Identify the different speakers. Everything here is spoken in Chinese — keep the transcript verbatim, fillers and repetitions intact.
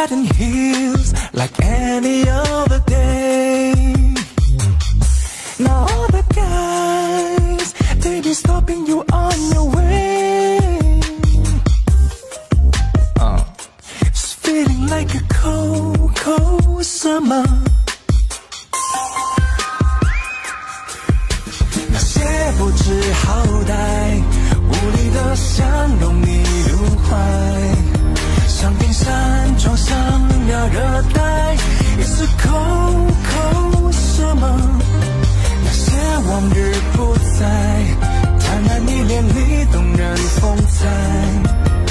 Speaker 1: head and heels like any other day. Now all the guys, they be stopping you on your way. uh, It's feeling like a cold, cold summer. 那些不知好歹无力的想拥你入怀，像冰山撞上了热带，也是口口什么？那些往日不再，贪婪你脸里动人风采。